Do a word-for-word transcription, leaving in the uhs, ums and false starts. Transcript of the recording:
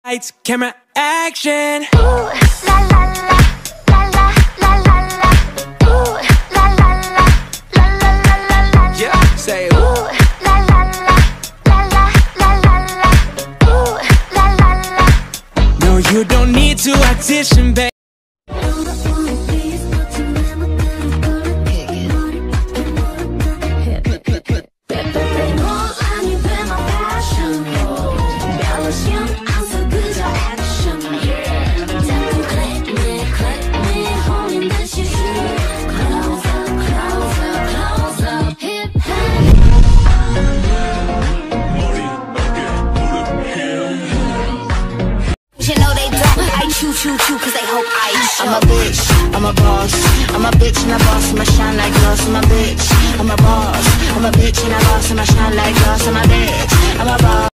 Lights, camera, action. Ooh, la la la, la la la la la. Ooh, la la la, la la la la la. Yeah, say ooh. Ooh, la la la, la la la la la. Ooh, la la la. No, you don't need to audition, babe. Choo choo choo, cause they hope I show. I'm a bitch, I'm a boss. I'm a bitch and a boss, I'ma shine like glass. I'm a bitch, I'm a boss. I'm a bitch and a boss, I'ma shine like glass. I'm a bitch, I'm a boss.